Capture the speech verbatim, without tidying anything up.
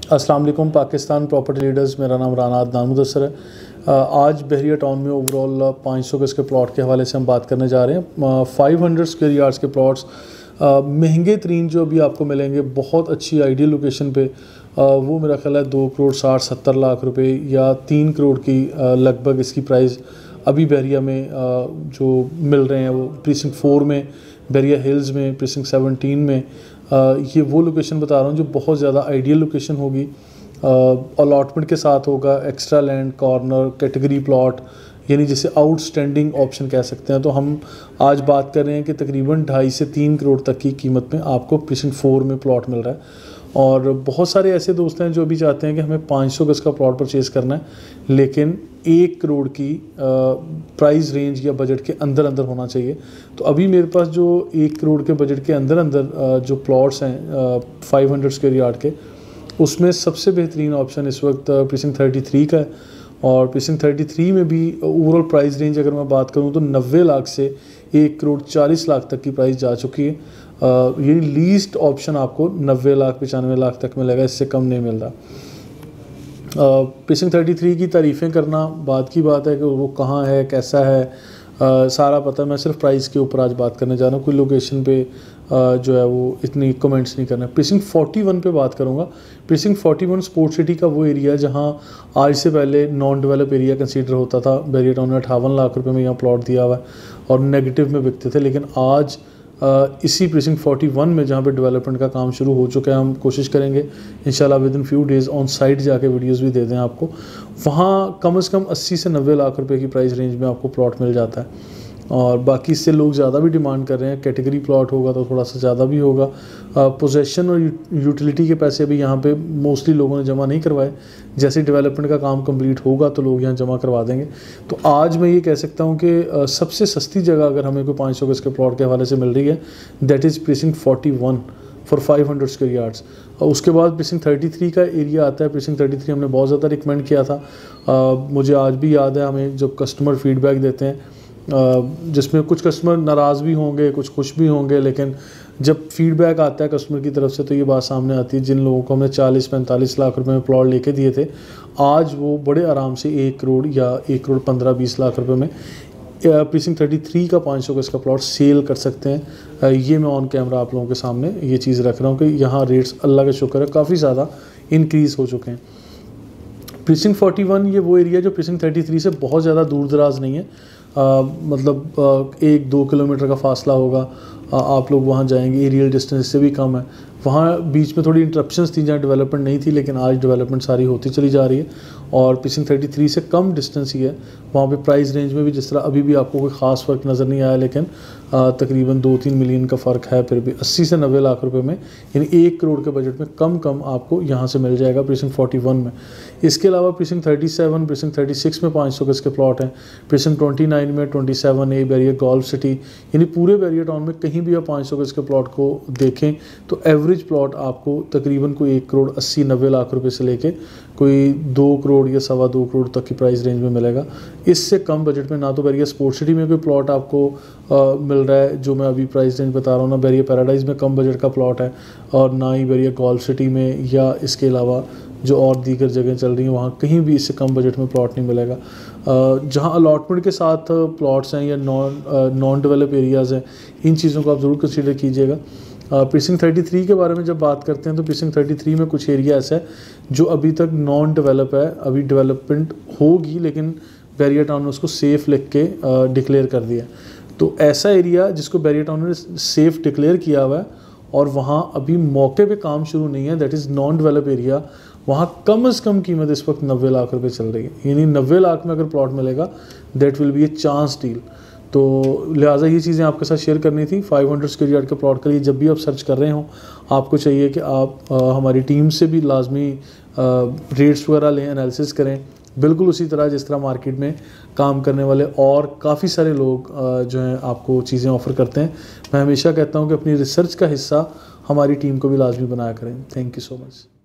अस्सलाम वालेकुम Pakistan property leaders, मेरा नाम राना अदनान मुदस्सर है। आज बहरिया टाउन में ओवरऑल पाँच सौ गज़ के प्लॉट के हवाले से हम बात करने जा रहे हैं। पाँच सौ स्क्वायर यार्ड्स के प्लॉट्स महंगे तरीन जो अभी आपको मिलेंगे बहुत अच्छी आइडियल लोकेशन पे, आ, वो मेरा ख्याल है दो करोड़ साठ सत्तर लाख रुपए या तीन करोड़ की आ, लगभग इसकी प्राइस अभी बहरिया में आ, जो मिल रहे हैं। वो प्रीसिंक्ट फोर में, बहरिया हिल्स में, प्रीसिंक्ट सेवनटीन में, आ, ये वो लोकेशन बता रहा हूँ जो बहुत ज़्यादा आइडियल लोकेशन होगी। अलॉटमेंट के साथ होगा, extra land, corner, category plot, यानी जिसे आउटस्टैंडिंग ऑप्शन कह सकते हैं। तो हम आज बात कर रहे हैं कि तकरीबन ढाई से तीन करोड़ तक की कीमत में आपको प्रीसिंक्ट फोर में प्लॉट मिल रहा है। और बहुत सारे ऐसे दोस्त हैं जो भी चाहते हैं कि हमें पाँच सौ गज़ का प्लॉट परचेज़ करना है, लेकिन एक करोड़ की प्राइस रेंज या बजट के अंदर अंदर होना चाहिए। तो अभी मेरे पास जो एक करोड़ के बजट के अंदर अंदर जो प्लॉट्स हैं फाइव हंड्रेड स्क्वायर यार्ड के, उसमें सबसे बेहतरीन ऑप्शन इस वक्त प्रीसिंक्ट थर्टी थ्री का है। और प्रीसिंक्ट थर्टी थ्री में भी ओवरऑल प्राइस रेंज अगर मैं बात करूं तो नब्बे लाख से एक करोड़ चालीस लाख तक की प्राइस जा चुकी है। ये लीस्ट ऑप्शन आपको नब्बे लाख पचानवे लाख तक मिलेगा, इससे कम नहीं मिल रहा। प्रीसिंक्ट थर्टी थ्री की तारीफ़ें करना बात की बात है कि वो कहाँ है, कैसा है, आ, सारा पता है। मैं सिर्फ प्राइस के ऊपर आज बात करने जा रहा हूँ, कोई लोकेशन पे आ, जो है वो इतनी कमेंट्स नहीं करना। प्रीसिंक्ट फोर्टी वन पे बात करूँगा। Precinct forty one sports city का वो एरिया जहाँ आज से पहले नॉन डेवलप एरिया कंसीडर होता था। बहरिया टाउन में अट्ठावन लाख रुपए में यहाँ प्लॉट दिया हुआ है और नेगेटिव में बिकते थे, लेकिन आज आ, इसी प्रीसिंक्ट फोर्टी वन में जहाँ पे डेवलपमेंट का काम शुरू हो चुका है, हम कोशिश करेंगे इंशाल्लाह within few days on site जाके वीडियोस भी दे दें आपको। वहाँ कम से कम अस्सी से नब्बे लाख रुपए की प्राइस रेंज में आपको प्लॉट मिल जाता है। और बाकी इससे लोग ज़्यादा भी डिमांड कर रहे हैं। कैटेगरी प्लॉट होगा तो थोड़ा सा ज़्यादा भी होगा। पोजेसन और यूटिलिटी के पैसे भी यहाँ पे मोस्टली लोगों ने जमा नहीं करवाए। जैसे डेवलपमेंट का काम कंप्लीट होगा तो लोग यहाँ जमा करवा देंगे। तो आज मैं ये कह सकता हूँ कि सबसे सस्ती जगह अगर हमें कोई पाँच सौ गज़ के प्लॉट के हवाले से मिल रही है, that is precinct forty one for five hundred square yards. और उसके बाद प्रीसिंक्ट थर्टी थ्री का एरिया आता है। प्रीसिंक्ट थर्टी थ्री हमने बहुत ज़्यादा रिकमेंड किया था। आ, मुझे आज भी याद है, हमें जब कस्टमर फीडबैक देते हैं, जिसमें कुछ कस्टमर नाराज़ भी होंगे, कुछ खुश भी होंगे, लेकिन जब फीडबैक आता है कस्टमर की तरफ से तो ये बात सामने आती है। जिन लोगों को हमने चालीस पैंतालीस लाख रुपए में प्लॉट लेके दिए थे, आज वो बड़े आराम से एक करोड़ या एक करोड़ पंद्रह बीस लाख रुपए में प्रीसिंक्ट थर्टी थ्री का पाँच सौ गज़ का प्लॉट सेल कर सकते हैं। ये मैं ऑन कैमरा आप लोगों के सामने ये चीज़ रख रहा हूँ कि यहाँ रेट्स अल्लाह का शुक्र है काफ़ी ज़्यादा इंक्रीज़ हो चुके हैं। प्रीसिंक्ट फोर्टी वन ये वो एरिया जो प्रीसिंक्ट थर्टी थ्री से बहुत ज़्यादा दूर दराज नहीं है। आ, मतलब आ, एक दो किलोमीटर का फासला होगा, आ, आप लोग वहाँ जाएंगे। एरियल डिस्टेंस से भी कम है। वहाँ बीच में थोड़ी इंटरप्शंस थी जहाँ डेवलपमेंट नहीं थी, लेकिन आज डेवलपमेंट सारी होती चली जा रही है। और प्रीसिंक्ट थर्टी थ्री से कम डिस्टेंस ही है। वहाँ पे प्राइस रेंज में भी जिस तरह अभी भी आपको कोई ख़ास फ़र्क नज़र नहीं आया, लेकिन आ, तकरीबन दो तीन मिलियन का फ़र्क है। फिर भी अस्सी से नब्बे लाख रुपए में, यानी एक करोड़ के बजट में कम कम आपको यहाँ से मिल जाएगा प्रीसिंक्ट फोर्टी वन में। इसके अलावा precinct thirty seven, precinct thirty six में पाँच सौ गज़ के प्लॉट हैं। प्रीसिंक्ट ट्वेंटी नाइन में, twenty seven A Bahria golf city, यानी पूरे बहरिया टाउन में कहीं भी आप पाँच सौ गज़ के प्लॉट को देखें तो एवरेज प्लॉट आपको तकरीबन कोई एक करोड़ अस्सी नब्बे लाख रुपए से लेके कोई दो करोड़ या सवा दो करोड़ तक की प्राइस रेंज में मिलेगा। इससे कम बजट में ना तो बहरिया स्पोर्ट्स सिटी में कोई प्लॉट आपको आ, मिल रहा है जो मैं अभी प्राइस रेंज बता रहा हूँ, ना बहरिया पैराडाइज में कम बजट का प्लॉट है, और ना ही बहरिया गोल्फ सिटी में या इसके अलावा जो और दीगर जगह चल रही हैं वहाँ कहीं भी इससे कम बजट में प्लॉट नहीं मिलेगा। जहाँ अलॉटमेंट के साथ प्लॉट्स हैं या नॉन नॉन डेवलप एरियाज़ हैं, इन चीज़ों को आप ज़रूर कंसीडर कीजिएगा। प्रीसिंक्ट थर्टी थ्री के बारे में जब बात करते हैं तो प्रीसिंक्ट थर्टी थ्री में कुछ एरिया ऐसा है जो अभी तक नॉन डेवलप है। अभी डेवलपमेंट होगी, लेकिन बहरिया टाउन ने उसको सेफ़ लिख के डिक्लेयर कर दिया। तो ऐसा एरिया जिसको बहरिया टाउन ने सेफ़ डिक्लेयर किया हुआ है और वहाँ अभी मौके पे काम शुरू नहीं है, that is non develop area, वहाँ कम से कम कीमत इस वक्त नब्बे लाख रुपए चल रही है। यानी नब्बे लाख में अगर प्लॉट मिलेगा, that will be a chance deal. तो लिहाजा ये चीज़ें आपके साथ शेयर करनी थी। फाइव हंड्रेड स्क्वायर यार्ड के प्लॉट के लिए जब भी आप सर्च कर रहे हो, आपको चाहिए कि आप आ, हमारी टीम से भी लाजमी रेट्स वगैरह लें, एनालिसिस करें, बिल्कुल उसी तरह जिस तरह मार्केट में काम करने वाले और काफ़ी सारे लोग आ, जो हैं आपको चीज़ें ऑफ़र करते हैं। मैं हमेशा कहता हूँ कि अपनी रिसर्च का हिस्सा हमारी टीम को भी लाजमी बनाया करें। Thank you so much.